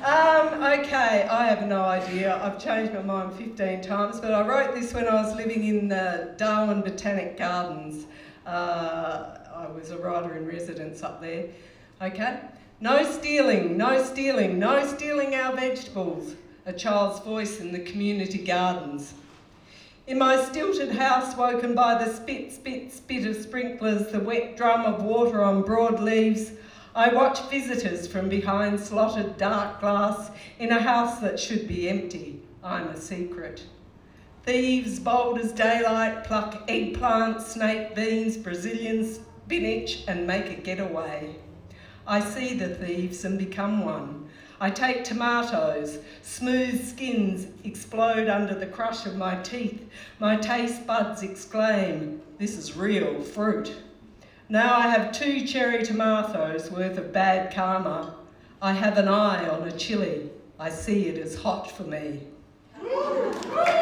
Okay, I have no idea. I've changed my mind 15 times, but I wrote this when I was living in Darwin Botanic Gardens. I was a writer in residence up there. Okay? No stealing, no stealing, no stealing our vegetables. A child's voice in the community gardens. In my stilted house, woken by the spit, spit, spit of sprinklers, the wet drum of water on broad leaves, I watch visitors from behind slotted dark glass in a house that should be empty. I'm a secret. Thieves, bold as daylight, pluck eggplant, snake beans, Brazilian spinach and make a getaway. I see the thieves and become one. I take tomatoes, smooth skins explode under the crush of my teeth. My taste buds exclaim, this is real fruit. Now I have 2 cherry tomatoes worth of bad karma. I have an eye on a chili. I see it as hot for me.